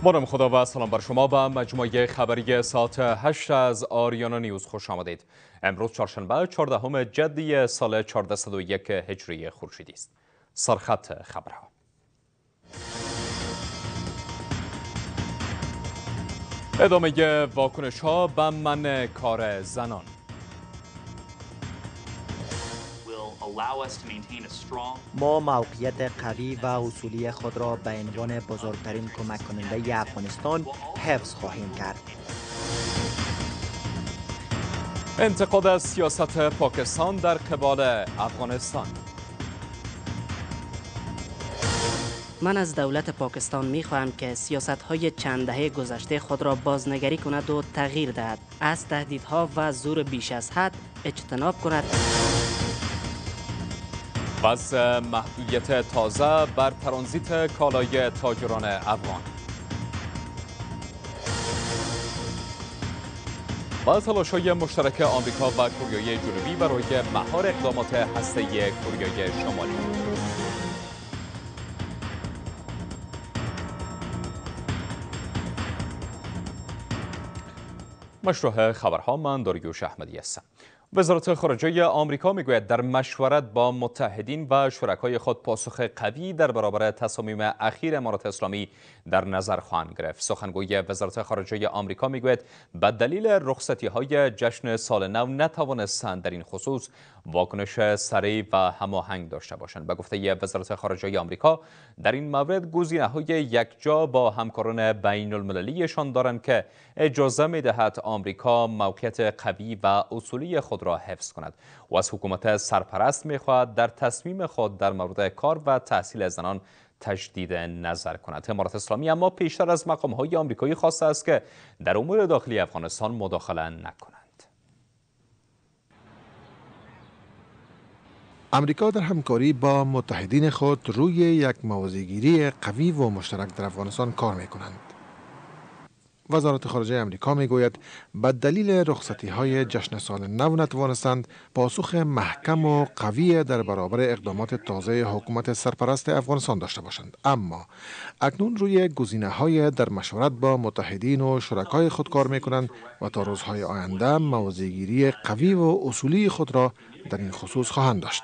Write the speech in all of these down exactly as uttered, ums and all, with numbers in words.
بانم خدا و سلام بر شما. به مجموعه خبری ساعت هشت از آریانا نیوز خوش آمدید. امروز چهارشنبه چهاردهم جدی سال چهارصد و یک هجری خورشیدی است. سرخط خبرها. ادامه واکنش ها به منع کار زنان. ما موقعیت قوی و اصولی خود را به عنوان بزرگترین کمک کننده افغانستان حفظ خواهیم کرد. انتقاد از سیاست پاکستان در قبال افغانستان. من از دولت پاکستان می خواهم که سیاست های چند دهه گذشته خود را بازنگری کند و تغییر دهد. از تهدیدها و زور بیش از حد اجتناب کند. وضع محدودیت تازه بر ترانزیت کالای تاجران افغان. با تلاش‌های مشترک آمریکا و کره جنوبی برای مهار اقدامات هسته‌ای کره شمالی. مشروع خبرها، من داریوش احمدی هستم. وزارت خارجه آمریکا میگوید در مشورت با متحدین و شرکای خود پاسخ قوی در برابر تصامیم اخیر امارات اسلامی در نظر خواهند گرفت. سخنگوی وزارت خارجه آمریکا میگوید به دلیل رخصتی‌های جشن سال نو نتوانستند در این خصوص واکنش سریع و هماهنگ داشته باشند. به گفته وزارت خارجه آمریکا در این مورد گزینه‌های یکجا با همکاران بین المللیشان دارند که اجازه می‌دهد آمریکا موقعیت قوی و اصولی خود را حفظ کند و از حکومت سرپرست می‌خواهد در تصمیم خود در مورد کار و تحصیل زنان تجدید نظر کند. امارات اسلامی اما پیشتر از مقام‌های آمریکایی خواسته است که در امور داخلی افغانستان مداخله نکنند. امریکا در همکاری با متحدین خود روی یک موضع‌گیری قوی و مشترک در افغانستان کار می‌کنند. وزارت خارجه امریکا میگوید به دلیل رخصتی‌های جشن سال نو نتوانستند پاسخ محکم و قوی در برابر اقدامات تازه حکومت سرپرست افغانستان داشته باشند، اما اکنون روی گزینه‌های در مشورت با متحدین و شرکای خود کار می‌کنند و تا روزهای آینده موضع‌گیری قوی و اصولی خود را در این خصوص خواهند داشت.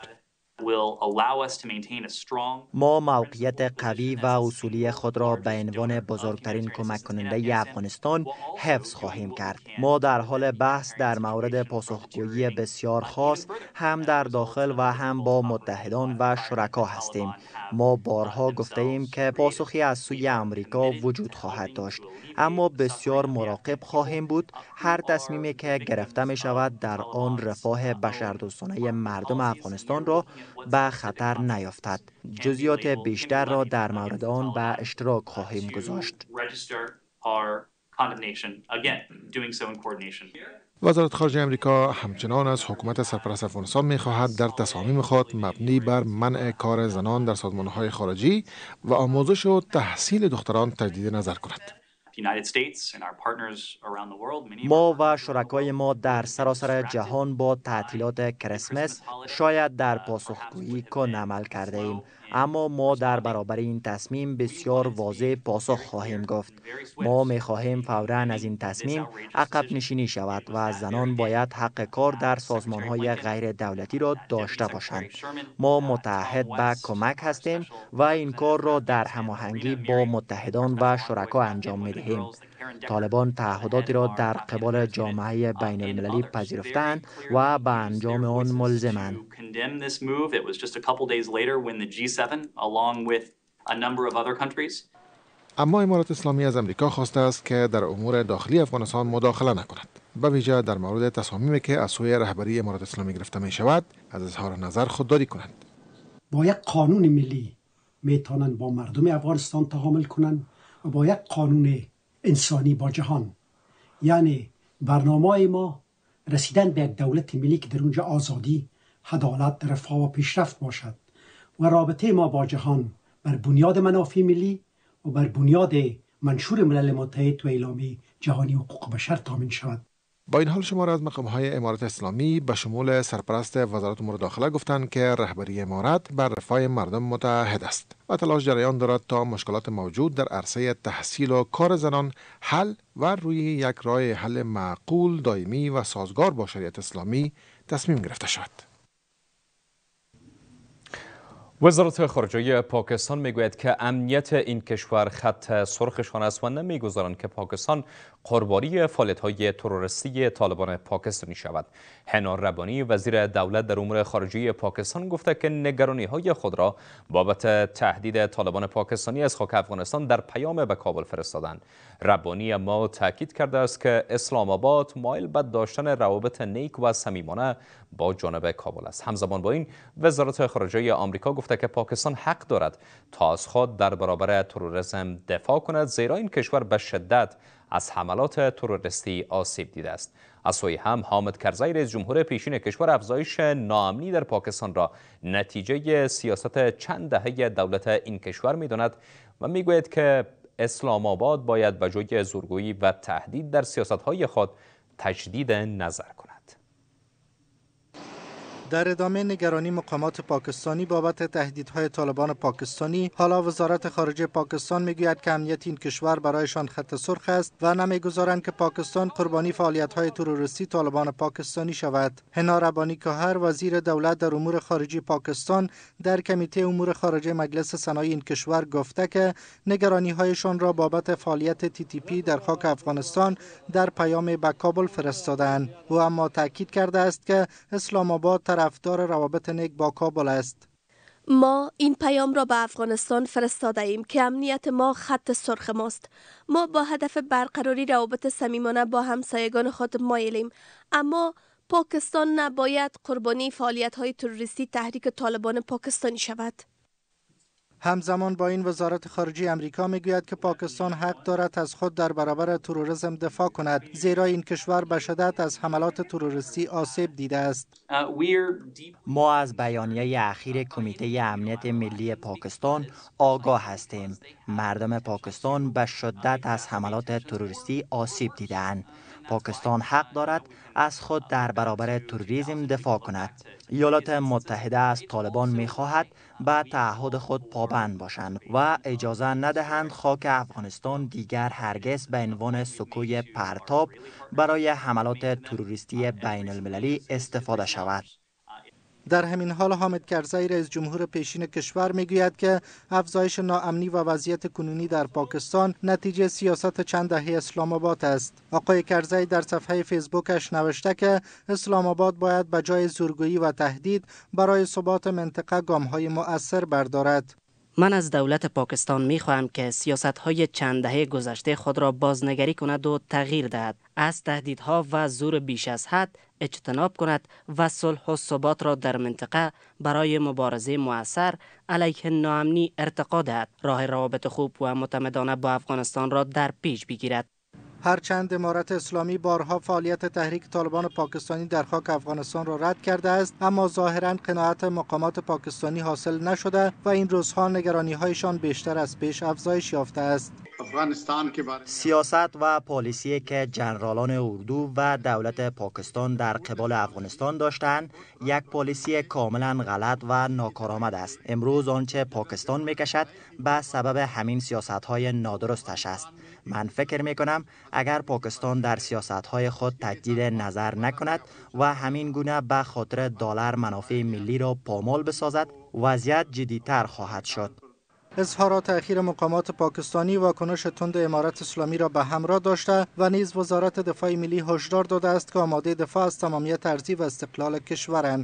ما موقعیت قوی و اصولی خود را به عنوان بزرگترین کمک کننده افغانستان حفظ خواهیم کرد. ما در حال بحث در مورد پاسخگویی بسیار خاص هم در داخل و هم با متحدان و شرکا هستیم. ما بارها گفته ایم که پاسخی از سوی امریکا وجود خواهد داشت، اما بسیار مراقب خواهیم بود هر تصمیمی که گرفته می شود در آن رفاه بشردوستانه مردم افغانستان را به خطر نیفتد. جزئیات بیشتر را در مورد آن به اشتراک خواهیم گذاشت. وزارت خارجه امریکا همچنان از حکومت سرپرست افغانستان می‌خواهد در تصامیم خود مبنی بر منع کار زنان در سازمان‌های خارجی و آموزش و تحصیل دختران تجدید نظر کند. ما و شرکای ما در سراسر جهان با تعطیلات کریسمس شاید در پاسخگویی کن عمل کرده ایم، اما ما در برابر این تصمیم بسیار واضح پاسخ خواهیم گفت. ما می خواهیم فوراً از این تصمیم عقب نشینی شود و زنان باید حق کار در سازمان‌های غیر دولتی را داشته باشند. ما متحد به کمک هستیم و این کار را در هماهنگی با متحدان و شرکا انجام می‌دهیم. طالبان تعهداتی را در قبال جامعه بین المللی پذیرفتند و به انجام آن ملزمند. اما امارات اسلامی از امریکا خواسته است که در امور داخلی افغانستان مداخله نکند، به ویژه در مورد تصامیمی که از سوی رهبری امارات اسلامی گرفته می شود از اظهار نظر خودداری کنند. با یک قانون ملی میتونن با مردم افغانستان تعامل کنند و با یک قانون انسانی با جهان. یعنی برنامه ما رسیدن به یک دولت ملی که در اونجا آزادی، عدالت، رفاه و پیشرفت باشد و رابطه ما با جهان بر بنیاد منافع ملی و بر بنیاد منشور ملل متحد و اعلامیه جهانی حقوق بشر تامین شود. با این حال شمار از مقام‌های امارت اسلامی به شمول سرپرست وزارت امور داخله گفتند که رهبری امارت بر رفاه مردم متحد است و تلاش جریان دارد تا مشکلات موجود در عرصه تحصیل و کار زنان حل و روی یک راه حل معقول، دائمی و سازگار با شریعت اسلامی تصمیم گرفته شد. وزارت خارجه پاکستان میگوید که امنیت این کشور خط سرخشان است و نمیگذارند که پاکستان قربانی فعالیت‌های تروریستی طالبان پاکستانی شود. حنا ربانی وزیر دولت در امور خارجه پاکستان گفته که نگرانی‌های خود را بابت تهدید طالبان پاکستانی از خاک افغانستان در پیام به کابل فرستادند. ربانی اما تاکید کرده است که اسلام آباد مایل به داشتن روابط نیک و صمیمانه با جانب کابل است. همزمان با این وزارت خارجه آمریکا گفته که پاکستان حق دارد تا از خود در برابر تروریسم دفاع کند، زیرا این کشور به شدت از حملات تروریستی آسیب دیده است. از سوی هم حامد کرزی رئیس جمهور پیشین کشور افزایش ناامنی در پاکستان را نتیجه سیاست چند دهه دولت این کشور می‌داند و می‌گوید که اسلام آباد باید به جای زورگویی و تهدید در سیاست‌های خود تجدید نظر کند. در ادامه نگرانی مقامات پاکستانی بابت تهدیدهای طالبان پاکستانی، حالا وزارت خارجه پاکستان میگوید که امنیت این کشور برایشان خط سرخ است و نمیگذارند که پاکستان قربانی فعالیت‌های تروریستی طالبان پاکستانی شود. حنا ربانی کهر وزیر دولت در امور خارجه پاکستان در کمیته امور خارجه مجلس سنای این کشور گفته که نگرانی‌هایشان را بابت فعالیت تی تی پی در خاک افغانستان در پیام به کابل فرستادند. او اما تاکید کرده است که اسلام آباد طرفدار روابط نیک با کابل است. ما این پیام را به افغانستان فرستاده ایم که امنیت ما خط سرخ ماست. ما با هدف برقراری روابط صمیمانه با همسایگان خود مایلیم، اما پاکستان نباید قربانی فعالیت‌های تروریستی تحریک طالبان پاکستانی شود. همزمان با این وزارت خارجه امریکا میگوید که پاکستان حق دارد از خود در برابر تروریسم دفاع کند، زیرا این کشور به شدت از حملات تروریستی آسیب دیده است. ما از بیانیه اخیر کمیته امنیت ملی پاکستان آگاه هستیم. مردم پاکستان به شدت از حملات تروریستی آسیب دیده‌اند. پاکستان حق دارد از خود در برابر تروریسم دفاع کند. ایالات متحده از طالبان می‌خواهد به تعهد خود پابند باشند و اجازه ندهند خاک افغانستان دیگر هرگز به عنوان سکوی پرتاب برای حملات تروریستی بین المللی استفاده شود. در همین حال حامد کرزی رئیس جمهور پیشین کشور میگوید که افزایش ناامنی و وضعیت کنونی در پاکستان نتیجه سیاست چند دهه اسلام آباد است. آقای کرزی در صفحه فیسبوکش نوشته که اسلام آباد باید به جای زورگویی و تهدید برای ثبات منطقه گام‌های مؤثر بردارد. من از دولت پاکستان می خواهم که سیاست‌های چند دهه گذشته خود را بازنگری کند و تغییر دهد. از تهدیدها و زور بیش از حد اجتناب کند و صلح و ثبات را در منطقه برای مبارزه مؤثر علیه ناامنی ارتقا دهد. راه روابط خوب و معتمدانه با افغانستان را در پیش بگیرد. هرچند امارت اسلامی بارها فعالیت تحریک طالبان پاکستانی در خاک افغانستان را رد کرده است، اما ظاهراً قناعت مقامات پاکستانی حاصل نشده و این روزها نگرانی‌هایشان بیشتر از پیش افزایش یافته است. سیاست و پالیسی که جنرالان اردو و دولت پاکستان در قبال افغانستان داشتند یک پالیسی کاملا غلط و ناکارآمد است. امروز آنچه پاکستان میکشد به سبب همین سیاست‌های نادرستش است. من فکر میکنم اگر پاکستان در سیاست‌های خود تجدید نظر نکند و همین گونه به خاطر دلار منافع ملی را پامال بسازد، وضعیت جدی‌تر خواهد شد. اظهارات اخیر مقامات پاکستانی واکنش تند امارت اسلامی را به همراه داشته و نیز وزارت دفاع ملی هشدار داده است که آماده دفاع از تمامیت ارضی و استقلال کشورند.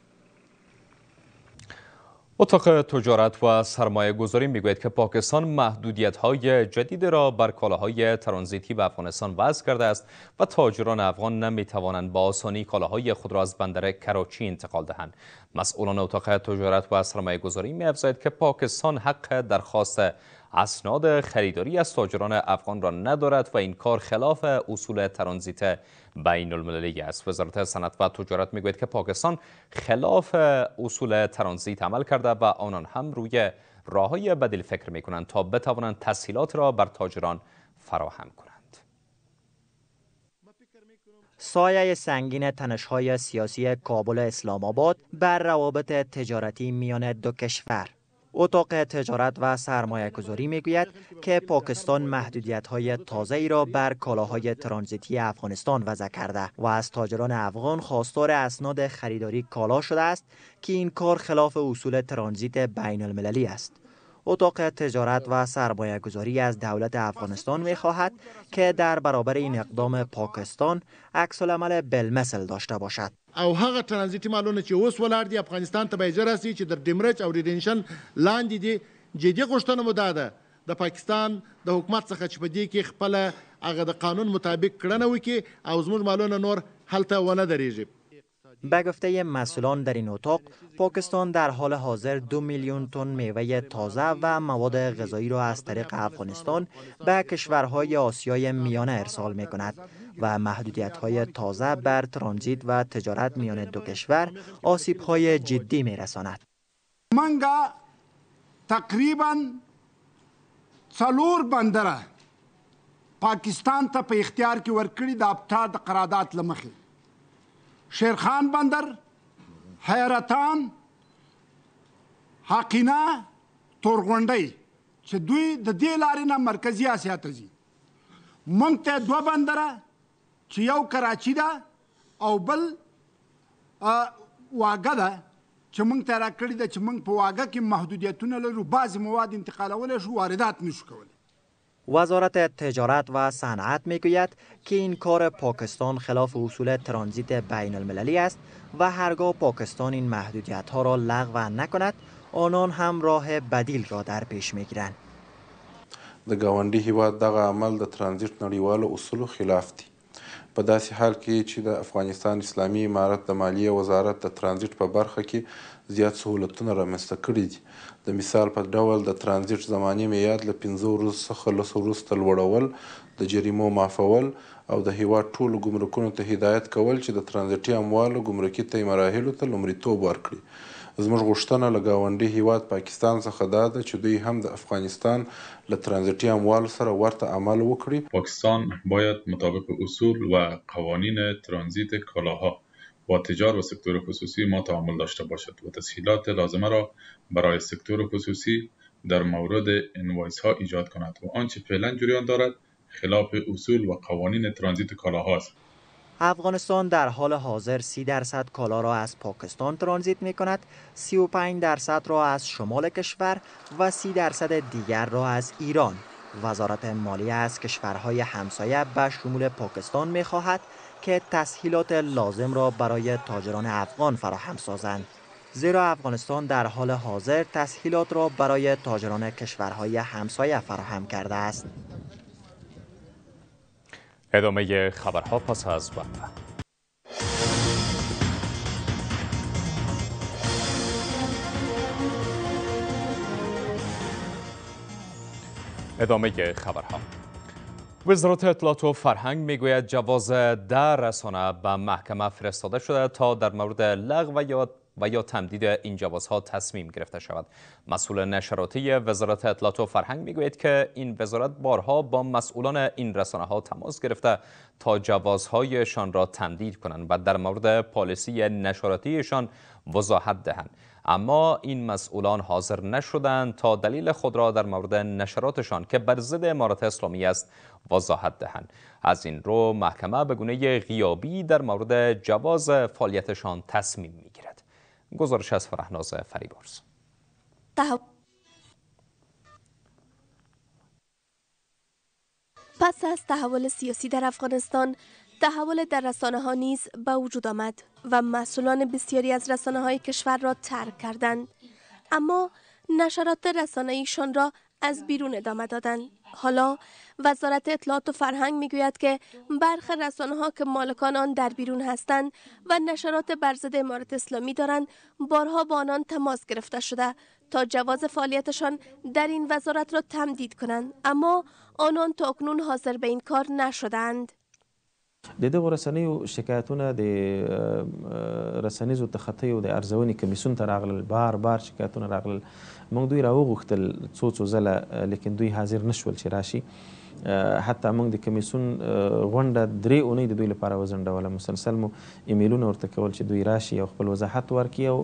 اتاق تجارت و سرمایه گذاری میگوید که پاکستان محدودیت های جدید را بر کالاهای ترانزیتی به افغانستان وضع کرده است و تاجران افغان نمی توانند با آسانی کالاهای خود را از بندر کراچی انتقال دهند. مسئولان اتاق تجارت و سرمایه گذاری می افزاید که پاکستان حق درخواست اسناد خریداری از تاجران افغان را ندارد و این کار خلاف اصول ترانزیت بین المللی است. وزارت صنعت و تجارت میگوید که پاکستان خلاف اصول ترانزیت عمل کرده و آنان هم روی راههای بدیل فکر میکنند تا بتوانند تسهیلات را بر تاجران فراهم کنند. سایه سنگین تنش‌های سیاسی کابل اسلام آباد بر روابط تجارتی میان دو کشور. اتاق تجارت و سرمایه گذاری می گوید که پاکستان محدودیت های تازه ای را بر کالاهای ترانزیتی افغانستان وضع کرده و از تاجران افغان خواستار اسناد خریداری کالا شده است که این کار خلاف اصول ترانزیت بین المللی است. اتاق تجارت و سرمایه گذاری از دولت افغانستان می خواهد که در برابر این اقدام پاکستان عکس العمل بالمثل داشته باشد. او هغه ترانزیتي مالونه چې اوس ولاړ دي افغانستان ته به اجازه راسي چې در ډیمرچ او ریډینشن لاندې دي. جدي غوښتنه مو دا ده د پاکستان د حکومت څخه چې په دې کې خپله هغه د قانون مطابق کړنه وکړي او زموږ مالونه نور هلته ونه درېږي. به گفته مسئولان در این اتاق، پاکستان در حال حاضر دو میلیون تن میوه تازه و مواد غذایی را از طریق افغانستان به کشورهای آسیای میانه ارسال می کند و محدودیت‌های تازه بر ترانزیت و تجارت میان دو کشور آسیب‌های جدی می رساند. منگا تقریباً څلور بندره پاکستان ته په اختیار کې ورکړي د ابتدا د قرارداد لمخې. شیرخان بندر، حیرتان، حقینه، تورغونډۍ چې دوی د دې لارې نه مرکزي اسیا ته ځي. موږ ته دوه بندره چې یو کراچي ده او بل واګه ده چې موږ ته راکړي ده چې موږ په واګه کې محدودیتونه لرو، بعضې مواد انتقالولی شو، واردات نشو کولی. وزارت تجارت و صنعت میگوید که این کار پاکستان خلاف اصول ترانزیت بین المللی است و هرگاه پاکستان این محدودیت ها را لغو نکند آنان هم راه بدیل را در پیش میگیرند. د ګاونډي هیواد دغه عمل د ترانزیت نړیوالو اصولو خلاف دی. په داسې حال کې چې د افغانستان اسلامي امارت د مالیې وزارت د ترانزیت په برخه کې زیات سهولتونه رامنځته کړي دي. د مثال په ډول د ترانزیت زماني میعاد له پنځه ورځو څخه لسو وروسته لوړول، د جریمو معافول او د هیواد ټولو ګمرکونو ته هدایت کول چې د ترانزیتي اموالو ګمرکي طی مراحلو ته لومړیتوب ورکړي. زموږ غوښتنه له ګاونډي هیواد پاکستان څخه دا ده چې دوی هم د افغانستان له ترانزیتي اموالو سره ورته عمل وکړي. پاکستان باید مطابق اصول و قوانین ترانزیت کالاها با تجار و سکتور خصوصی ما تعامل داشته باشد و تسهیلات لازمه را برای سکتور خصوصی در مورد انوایس ها ایجاد کند و آنچه فعلا جریان دارد خلاف اصول و قوانین ترانزیت کالاها است. افغانستان در حال حاضر سی درصد کالا را از پاکستان ترانزیت می کند، سی و پنج درصد را از شمال کشور و سی درصد دیگر را از ایران. وزارت مالیه از کشورهای همسایه به شمول پاکستان می خواهد که تسهیلات لازم را برای تاجران افغان فراهم سازند. زیرا افغانستان در حال حاضر تسهیلات را برای تاجران کشورهای همسایه فراهم کرده است. ادامه خبرها پس از وقفه. ادامه خبرها. وزارت اطلاعات و فرهنگ میگوید جواز در رسانه به محکمه فرستاده شده تا در مورد لغو یا و یا تمدید این جوازها تصمیم گرفته شود. مسئول نشراتی وزارت اطلاعات و فرهنگ میگوید که این وزارت بارها با مسئولان این رسانه ها تماس گرفته تا جوازهایشان را تمدید کنند و در مورد پالیسی نشراتیشان وضاحت دهند، اما این مسئولان حاضر نشدند تا دلیل خود را در مورد نشراتشان که بر ضد امارت اسلامی است وضاحت دهند. از این رو محکمه به گونه غیابی در مورد جواز فعالیتشان تصمیم میگیرد. گزارش از فرهناز فریبرز. پس از تحول سیاسی در افغانستان، تحول در رسانه ها نیز به وجود آمد و مسئولان بسیاری از رسانه های کشور را ترک کردند، اما نشرات رسانه ایشان را از بیرون ادامه دادند. حالا وزارت اطلاعات و فرهنگ میگوید که برخی رسانه ها که مالکان آن در بیرون هستند و نشرات بر ضد امارت اسلامی دارند، بارها با آنان تماس گرفته شده تا جواز فعالیتشان در این وزارت را تمدید کنند، اما آنان تا اکنون حاضر به این کار نشدند. د دغو رسنیو شکایتونه د رسنیزو تخطیو د ارزونې کمیسیون ته راغلل، بار بار شکایتونه راغلل. موږ دوی راوغوښتل څو څو ځله، لیکن دوی حاضر نشول چې راشي. حتی موږ د کمیسیون غونډه درې اونۍ د دوی لپاره وځنډوله. مسلسل مو ایمیلونه ورته کول چې دوی راشي او خپل وضاحت ورکړي او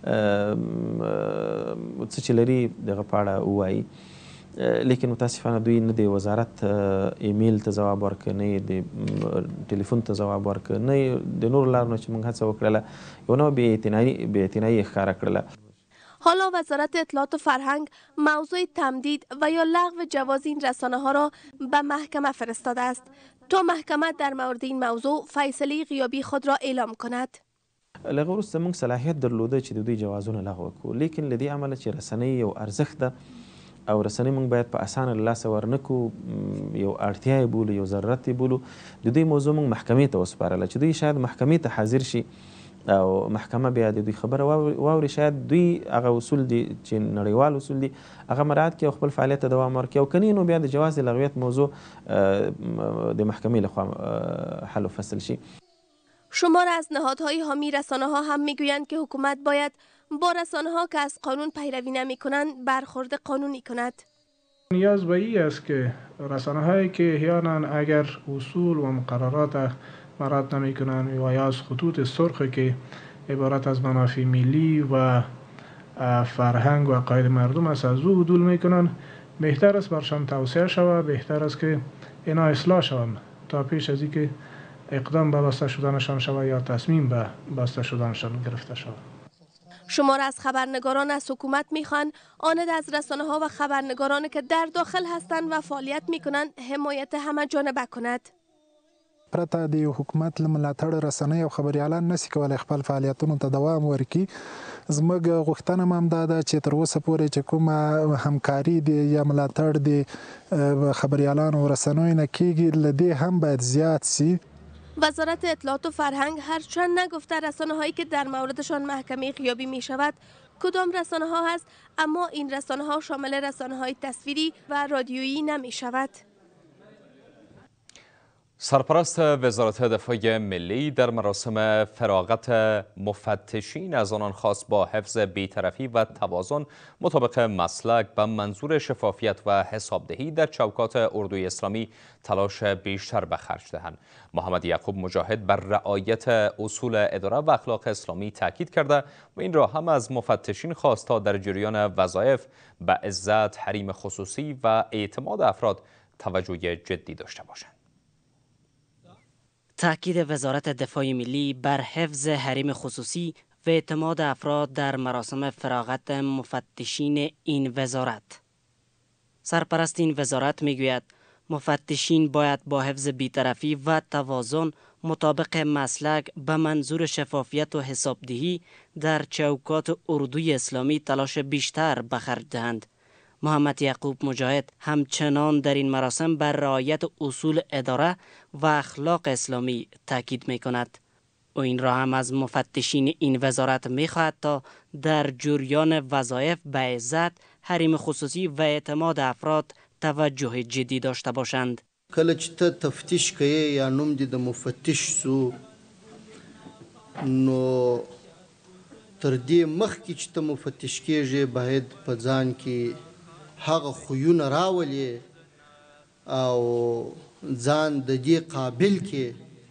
څه چې لري دغه په اړه ووایي. لیکن متاسفانه دوی نه د وزارت ایمیل ته ځواب ورکړ، نه د ټلیفون ته ځواب ورکړ، نه د نورو لارو نه چې موږ هڅه وکړله یو نوع بې اعتنایي ښکاره کړله. حالا وزارت اطلاعات و فرهنگ موضوع تمدید و یا لغو جواز این رسانه ها را به محکمه فرستاده است تا محکمه در مورد این موضوع فیصله غیابی خود را اعلام کند. لغو وروسته موږ صلاحیت درلوده چې د دوی جوازونه لغوه کړو، لیکن له دې امله چې رسنۍ یو ارزښت ده او رسنۍ موږ باید په اسانه له لاسه ورنکو، یو اړتیا یې بولو، یو ضرورت یې بولو. د دوی موضوع موږ محکمې ته وسپارله چې دوی شاید محکمې ته حاضر شي او محکمه بیا د دوی خبره واوري. شاید دوی هغه اصول دي چې نړیوال اصول دي هغه مراعات کړي او خپل فعالیت ته دوام ورکړي، او کني نو بیا د جواز لغویت موضوع د محکمې لخوا حل و فصل شي. شمار از نهادهای حامی رسانه ها هم میگویند که حکومت باید با رسانه ها که از قانون پیروی نمی کنند برخورد قانونی کند. نیاز به این است که رسانه هایی که احیانا اگر اصول و مقررات مراد نمی کنند و یا از خطوط سرخ که عبارت از منافع ملی و فرهنگ و عقاید مردم است از او عدول می کنند، بهتر است برشان توصیه شود، بهتر است که اینا اصلاح شوند تا پیش از اینکه اقدام به بسته شدنشان شود یا تصمیم به بسته شدنشان گرفته شود. شمار از خبرنگاران از حکومت میخوان آنند از رسانه ها و خبرنگاران که در داخل هستند و فعالیت میکنند حمایت همه جانبه کند. پرته د حکومت له ملاتړ رسنۍ او خبریالان نشي کولای خپل فعالیتونو ته دوام ورکړي. زموږ غوښتنه هم دا ده چې تر اوسه پورې چې کومه همکاري دی یا ملاتړ دی خبریالانو او رسنیو نه کیږي، له دې هم باید زیات سي. وزارت اطلاعات و فرهنگ هرچند نگفته رسانه هایی که در موردشان محکمه غیابی می شود کدام رسانه ها هست، اما این رسانه ها شامل رسانه های تصویری و رادیویی نمی شود. سرپرست وزارت دفاع ملی در مراسم فراغت مفتشین از آنان خواست با حفظ بی‌طرفی و توازن مطابق مسلک به منظور شفافیت و حسابدهی در چوکات اردوی اسلامی تلاش بیشتر به خرج دهند. محمد یعقوب مجاهد بر رعایت اصول اداره و اخلاق اسلامی تاکید کرده و این را هم از مفتشین خواست تا در جریان وظایف به عزت، حریم خصوصی و اعتماد افراد توجه جدی داشته باشند. تأکید وزارت دفاع ملی بر حفظ حریم خصوصی و اعتماد افراد در مراسم فراغت مفتشین این وزارت. سرپرست این وزارت میگوید مفتشین باید با حفظ بی‌طرفی و توازن مطابق مسلک به منظور شفافیت و حسابدهی در چوکات اردوی اسلامی تلاش بیشتر به خرج دهند. محمد یعقوب مجاهد همچنان در این مراسم بر رعایت اصول اداره و اخلاق اسلامی تاکید می کند. و این را هم از مفتشین این وزارت می خواهد تا در جریان وظایف به عزت، حریم خصوصی و اعتماد افراد توجه جدی داشته باشند. کله چې ته تفتیش کوي یا نوم دې د مفتش سو نو تر دې مخکې چې ته مفتش کېږې باید په ځان کې هغه خویونه راولي او ځان د دې قابل کې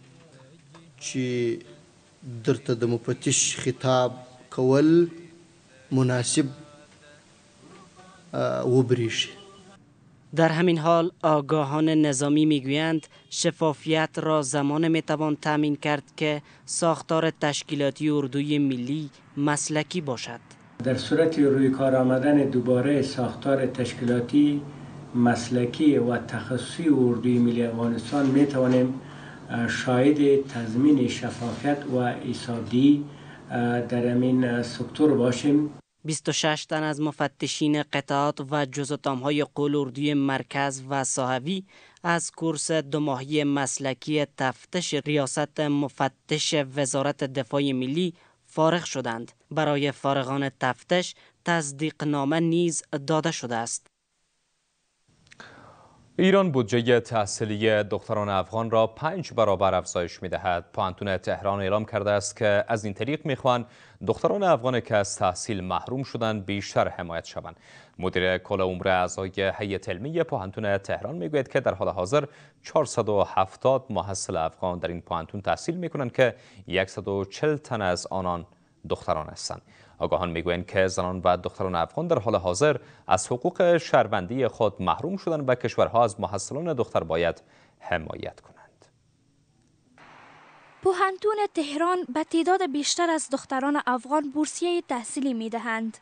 چې درته د مفتش خطاب کول مناسب وبریشي. در همین حال آگاهان نظامی میگویند شفافیت را زمان میتوان تامین کرد که ساختار تشکیلاتی اردوی ملی مسلکی باشد. در صورت روی کار آمدن دوباره ساختار تشکیلاتی مسلکی و تخصصی اردوی ملی افغانستان می توانیم شاهد تضمین شفافیت و حسابدهی در این سکتور باشیم. بیست و شش تن از مفتشین قطعات و جزءتام‌های قول اردوی مرکز و ساحوی از کورس دو ماهی مسلکی تفتش ریاست مفتش وزارت دفاع ملی فارغ شدند. برای فارغان تفتش تصدیق نامه نیز داده شده است. ایران بودجه تحصیلی دختران افغان را پنج برابر افزایش می‌دهد. پانتون تهران اعلام کرده است که از این طریق می‌خواهند دختران افغان که از تحصیل محروم شدند بیشتر حمایت شوند. مدیر کل امور اعضای هیئت علمی پانتون تهران میگوید که در حال حاضر چهارصد و هفتاد محصل افغان در این پانتون تحصیل می‌کنند که صد و چهل تن از آنان دختران هستند. آگاهان میگویند که زنان و دختران افغان در حال حاضر از حقوق شهروندی خود محروم شدند و کشورها از محصلان دختر باید حمایت کنند. پوهنتون تهران به تعداد بیشتر از دختران افغان بورسیه تحصیلی میدهند.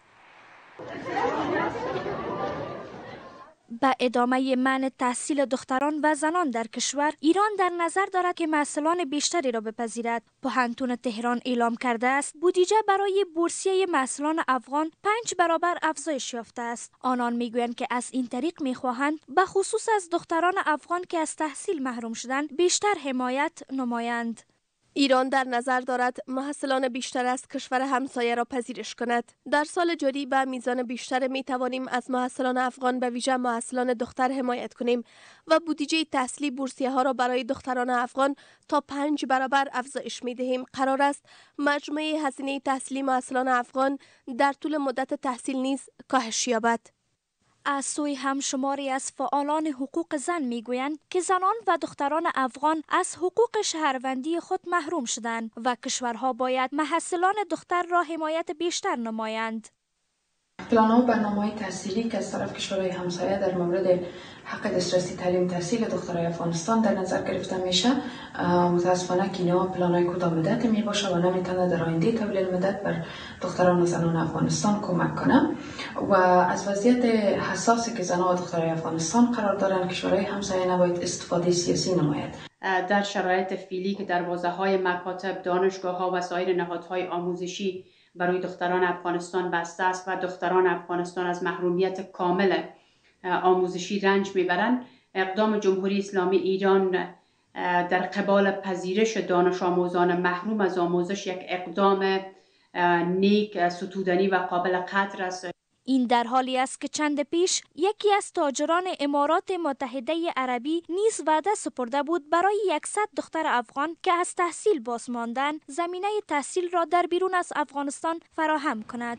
به ادامه منع تحصیل دختران و زنان در کشور، ایران در نظر دارد که محصلان بیشتری را بپذیرد. پوهنتون تهران اعلام کرده است بودجه برای بورسیه محصلان افغان پنج برابر افزایش یافته است. آنان میگویند که از این طریق میخواهند به خصوص از دختران افغان که از تحصیل محروم شدند بیشتر حمایت نمایند. ایران در نظر دارد محصلان بیشتر از کشور همسایه را پذیرش کند. در سال جاری به میزان بیشتر می توانیم از محصلان افغان به ویژه محصلان دختر حمایت کنیم و بودجه تحصیلی بورسیه ها را برای دختران افغان تا پنج برابر افزایش می دهیم. قرار است مجموعه هزینه تحصیلی محصلان افغان در طول مدت تحصیل نیز کاهش یابد. از سوی هم شماری از فعالان حقوق زن میگویند که زنان و دختران افغان از حقوق شهروندی خود محروم شدند و کشورها باید محصلان دختر را حمایت بیشتر نمایند. پلان‌ها و برنامه‌های تحصیلی که از طرف کشورهای همسایه در مورد حق دسترسی تعلیم تحصیل دخترای افغانستان در نظر گرفته میشه، متاسفانه که اینا پلان‌های کوتاه مدت می باشه و نمیتونه در آینده طویل مدت بر دختران و زنان افغانستان کمک کنه و از وضعیت حساسی که زنان و دخترای افغانستان قرار دارن کشورهای همسایه نباید استفاده سیاسی نماید. در شرایط فعلی که دروازه‌های مکاتب، دانشگاه‌ها و سایر نهادهای آموزشی برای دختران افغانستان بسته است و دختران افغانستان از محرومیت کامل آموزشی رنج میبرند، اقدام جمهوری اسلامی ایران در قبال پذیرش دانش آموزان محروم از آموزش یک اقدام نیک، ستودنی و قابل قدر است. این در حالی است که چند پیش یکی از تاجران امارات متحده عربی نیز وعده سپرده بود برای صد دختر افغان که از تحصیل باز ماندند زمینه تحصیل را در بیرون از افغانستان فراهم کند.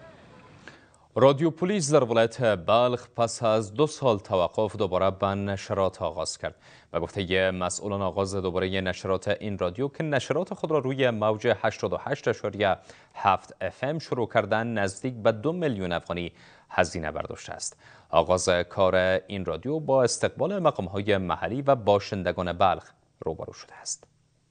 رادیو پلیس در ولایت بلخ پس از دو سال توقف دوباره به نشرات آغاز کرد. به گفته مسئولان آغاز دوباره نشرات این رادیو که نشرات خود را روی موج هشتاد و هشت اشاریه هفت اف ام شروع کردن نزدیک به دو میلیون افغانی هزینه برداشته است. آغاز کار این رادیو با استقبال مقام‌های محلی و باشندگان بلخ روبرو شده است.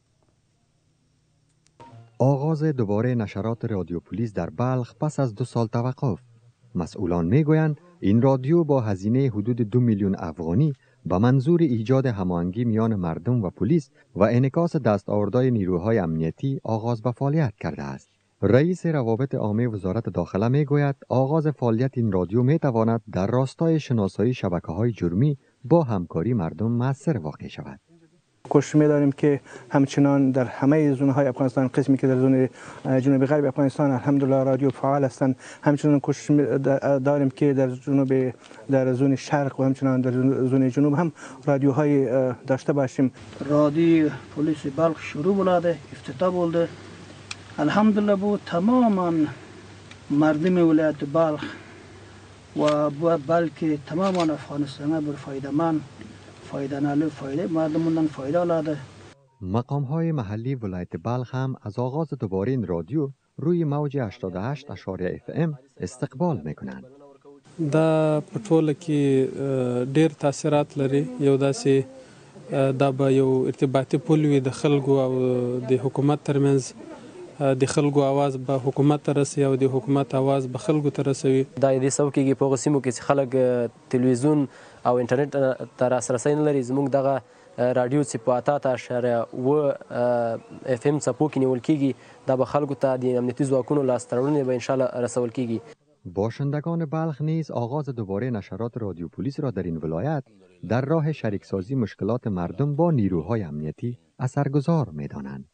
آغاز دوباره نشرات رادیو پلیس در بلخ پس از دو سال توقف. مسئولان میگویند این رادیو با هزینه حدود دو میلیون افغانی به منظور ایجاد هماهنگی میان مردم و پلیس و انعکاس دستاوردهای نیروهای امنیتی آغاز به فعالیت کرده است. رئیس روابط عامه وزارت داخله میگوید آغاز فعالیت این رادیو میتواند در راستای شناسایی شبکه‌های جرمی با همکاری مردم مؤثر واقع شود. کوشش می‌داریم که همچنان در همه زون‌های افغانستان، قسمی که در زون جنوب غرب افغانستان الحمدلله رادیو فعال هستند، همچنان کوشش داریم که در جنوب در زون شرق و همچنان در زون جنوب هم رادیوهای داشته باشیم. رادیو پلیس بلخ شروع بوده، افتتاح بوده. الحمدلله بود تماما مردم ولایت بلخ و بلکه تماما افغانستان بر فایده من فایده ناله فایده مردمون فایده لاده. مقام های محلی ولایت بلخ هم از آغاز دوباره این رادیو روی موج هشتاد و هشت اشاریه اف ام استقبال میکنند. دا پټوله کې ډېر تاثیرات لري. یو داسې دا به یو ارتباطي پل وي د خلکو او د حکومت ترمنځ، د خلکو आवाज به حکومت ته رسي او د حکومت आवाज به خلکو ته رسوي. دا دې سو کېږي په هغو سیمو کې چې خلک تلویزیون او انټرنیټ ته لاسرسی نه لري. زموږ دغه راډیو چې په اته اشاریه اوه اف ام څپو کې نیول کېږي، دا به خلکو ته د امنیتي ځواکونو لاسته راوړنې به انشاءالله رسول کېږي. باشندگان بلخ نیز آغاز دوباره نشرات رادیو پلیس را در این ولایت در راه شریکسازی مشکلات مردم با نیروهای امنیتی اثرگذار می‌دانند.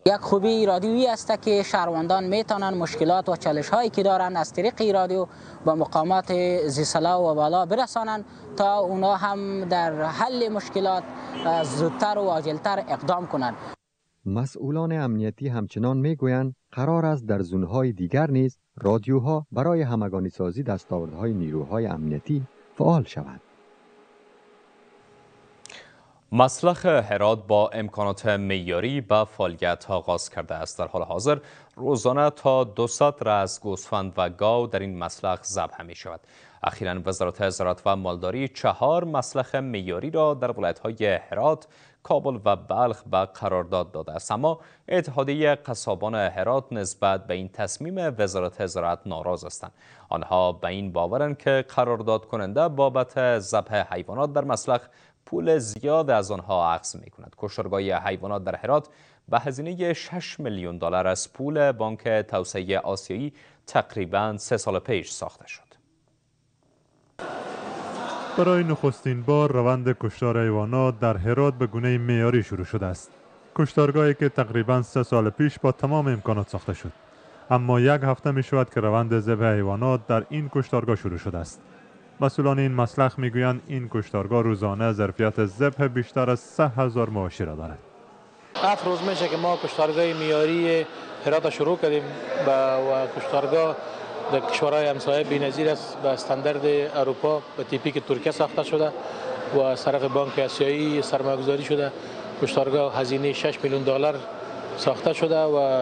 یک خوبی رادیویی است که شهروندان میتونن مشکلات و چالش هایی که دارن از طریق رادیو به مقامات زیرسلا و بالا برسانن تا اونا هم در حل مشکلات زودتر و عاجلتر اقدام کنند. مسئولان امنیتی همچنان میگویند قرار است در زونهای دیگر نیز رادیوها برای همگانی سازی دستاوردهای نیروهای امنیتی فعال شود. مسلخ هرات با امکانات معیاری به فعالیت آغاز کرده است. در حال حاضر روزانه تا دویست راس گوسفند و گاو در این مسلخ ذبح می شود. اخیراً وزارت زراعت و مالداری چهار مسلخ معیاری را در ولایت‌های هرات، کابل و بلخ به قرارداد داده است، اما اتحادیه قصابان هرات نسبت به این تصمیم وزارت زراعت ناراض هستند. آنها به این باورند که قرارداد کننده بابت ذبح حیوانات در مسلخ پول زیاد از آنها اخذ می کند. کشتارگاه حیوانات در هرات به هزینه شش میلیون دلار از پول بانک توسعه آسیایی تقریباً سه سال پیش ساخته شد. برای نخستین بار روند کشتار حیوانات در هرات به گونه معیاری شروع شده است. کشتارگاهی که تقریباً سه سال پیش با تمام امکانات ساخته شد. اما یک هفته می شود که روند ذبح حیوانات در این کشتارگاه شروع شده است. مسئولان این مسلخ میگویند این کشتارگاه روزانه ظرفیت ذبح بیشتر از سه هزار مواشی را دارد. هفت روز میشه که ما کشتارگاه معیاری هرات شروع کردیم و کشتارگاه در کشورهای همسایه بی‌نظیر است. به استاندارد اروپا به تیپیک ترکیه ساخته شده و از طرف بانک آسیایی سرمایه‌گذاری شده. کشتارگاه هزینه شش میلیون دلار ساخته شده و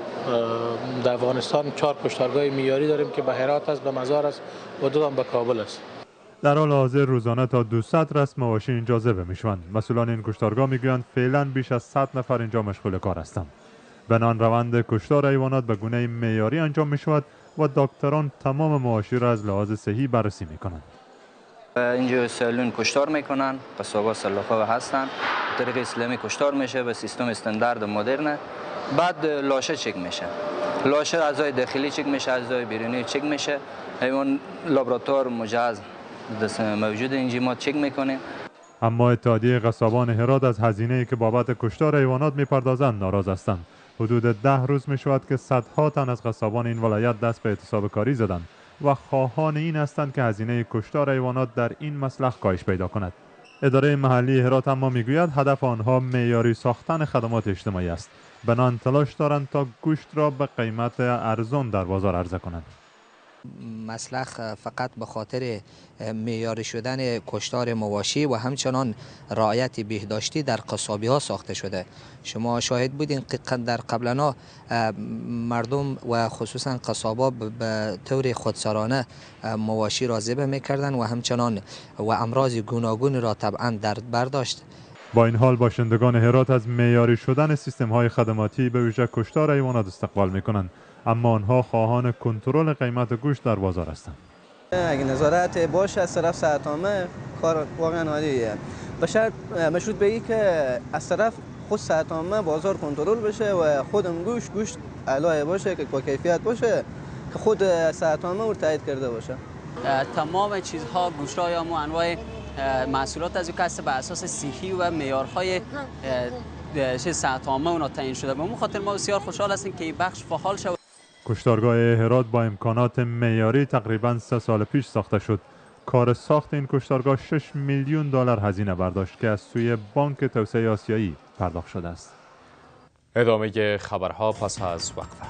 در افغانستان چهار کشتارگاه معیاری داریم که به هرات است، به مزار است و دو هم به کابل است. در حال حاضر روزانه تا دویست راس مواشی اینجا ذبح میشوند. مسئولان این کشتارگاه میگویند فعلا بیش از صد نفر اینجا مشغول کار هستند. بنان روند کشتار حیوانات به گونه معیاری انجام می شود و دکتران تمام مواشی را از لحاظ صحی بررسی می کنند. اینجا سالون کشتار میکنن، قصابا سلاخا هستن، طریق اسلامی کشتار میشه به سیستم استاندارد مدرن. بعد لاشه چک میشه، لاشه اعضای داخلی چک میشه، اعضای بیرونی چک میشه. حیوان لابراتوار مجهز موجود اینجا ما چک میکنیم. اما اتحادیه قصابان هرات از هزینه‌ای که بابت کشتار حیوانات میپردازند ناراض هستند. حدود ده روز می شود که صدها تن از قصابان این ولایت دست به اعتصاب کاری زدند و خواهان این هستند که هزینه کشتار حیوانات در این مسلخ کاهش پیدا کند. اداره محلی هرات اما میگوید هدف آنها معیاری ساختن خدمات اجتماعی است. بنان تلاش دارند تا گوشت را به قیمت ارزان در بازار عرضه کنند. مسلخ فقط به خاطر معیاری شدن کشتار مواشی و همچنان رعایت بهداشتی در قصابی ها ساخته شده. شما شاهد بودین که در قبلا مردم و خصوصا قصابا به طور خودسرانه مواشی را ذبح میکردند و همچنان و امراض گوناگون را طبعا در برداشت. با این حال باشندگان هرات از معیاری شدن سیستم های خدماتی به ویژه کشتار حیوانات استقبال میکنند، اما آنها خواهان کنترل قیمت گوشت در بازار هستند. اگه نظارت باشه از طرف ساعتنامه کار واقعا عالیه. بشه مشروط به این که از طرف خود ساعتنامه بازار کنترل بشه و خودم گوشت گوشت اعلی باشه که با کیفیت باشه که خود ساعتنامه رو تایید کرده باشه. تمام چیزها گوشت‌ها یا انواع محصولات از کسب بر اساس صحی و معیارهای ساعتنامه اونا تعیین شده. به اون خاطر ما بسیار خوشحال هستیم که این بخش فعال شود. کشتارگاه هرات با امکانات معیاری تقریباً سه سال پیش ساخته شد. کار ساخت این کشتارگاه شش میلیون دلار هزینه برداشت که از سوی بانک توسعه آسیایی پرداخت شده است. ادامه خبرها پس از وقفه.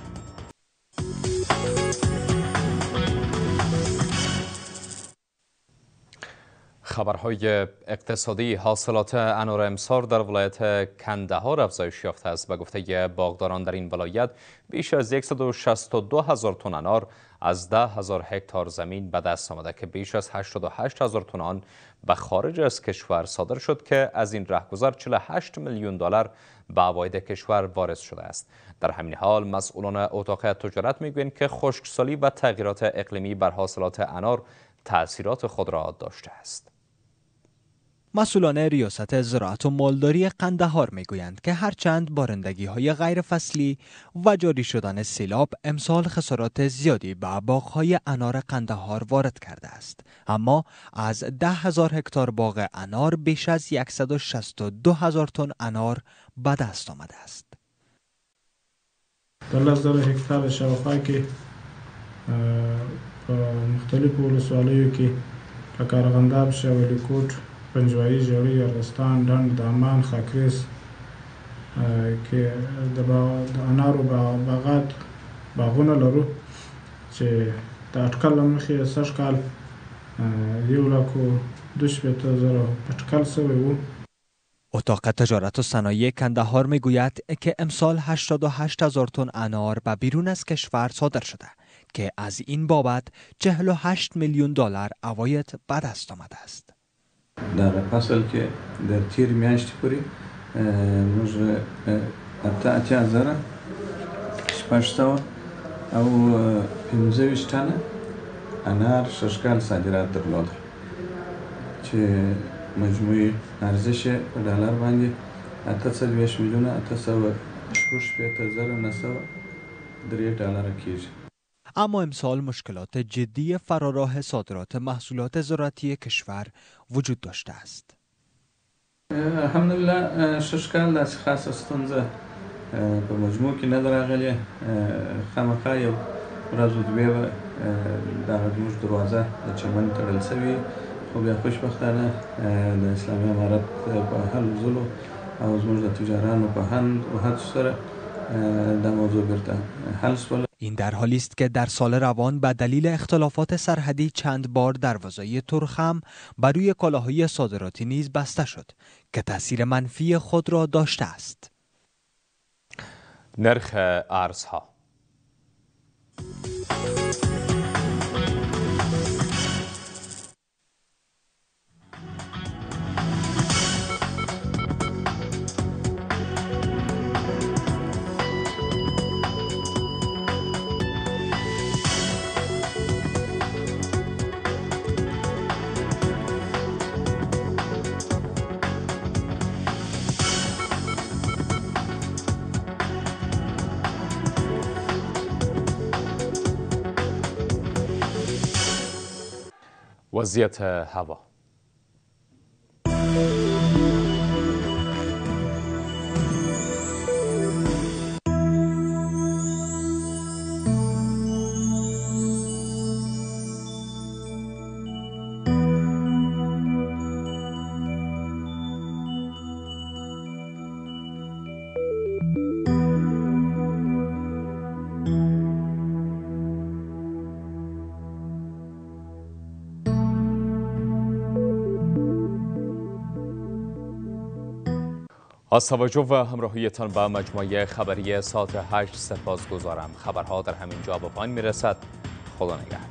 خبرهای اقتصادی: حاصلات انار امسال در ولایت کندهار افزایش یافته است. به گفته باغداران در این ولایت بیش از صد و شصت و دو هزار تن انار از ده هزار هکتار زمین به دست آمده که بیش از هشتاد و هشت هزار تن آن به خارج از کشور صادر شد که از این رهگذر چهل و هشت میلیون دلار به عواید کشور وارد شده است. در همین حال مسئولان اتاق تجارت میگویند که خشکسالی و تغییرات اقلیمی بر حاصلات انار تأثیرات خود را داشته است. مسئولان ریاست زراعت و مالداری قندهار میگویند که هرچند بارندگی های غیر فصلی و جاری شدن سیلاب امسال خسارات زیادی به باغ‌های انار قندهار وارد کرده است، اما از ده هزار هکتار باغ انار بیش از صد و شصت و دو هزار تن انار به دست آمده است. در لحظه هکتار شاوخوا که مختلف ولسوالیو کې لکه ارغنداب، شاولیکوټ، پنجوایي، ژړۍ، ارغستان، ډنډ، دامان، خاکریز کې د انارو باغات باغونه لرو چې د اټکل له مخې سږ کال یو لک و دو شپېته زره اټکل شوی و. اتاق تجارت و صنایع کندهار میگوید که امسال هشتاد و هشت هزار تن انار به بیرون از کشور صادر شده که از این بابت چهل و هشت میلیون دلار عواید به دست آمده است. در فصل که در تیر میاشت پوری موږ اته اتیا زره شپږ سوه او پنځه ویشت ټنه انار شش کال صادرات درلودل چې مجموعي ارزش په ډالر باندې اته څلوېښت میلیونه اته سوه شپږ شپېته زره نه سوه درې ډالره کېږي. اما امسال مشکلات جدی فراراه صادرات محصولات زراعتی کشور وجود داشته است. الحمدلله شش کال داسې خاصه ستونزه په مجموع کې نه ده راغلې. خامخا یو ورځ و دوې به دغه زموږ دروازه د چمن تړل سوي، خو بیا خوشبختانه د اسلامي امارت په هلو ځلو او زموږ د تجارانو په هند و هڅو سره دا موضوع بیرته حل شول. این در حالی است که در سال روان به دلیل اختلافات سرحدی چند بار دروازه ترخم بر روی کالاهای صادراتی نیز بسته شد که تاثیر منفی خود را داشته است. نرخ ارزها وضعیت هوا. از توجه و همراهیتان به مجموعه خبری ساعت هشت سپاس گذارم. خبرها در همین جا به پایان میرسد. خدا نگهدار.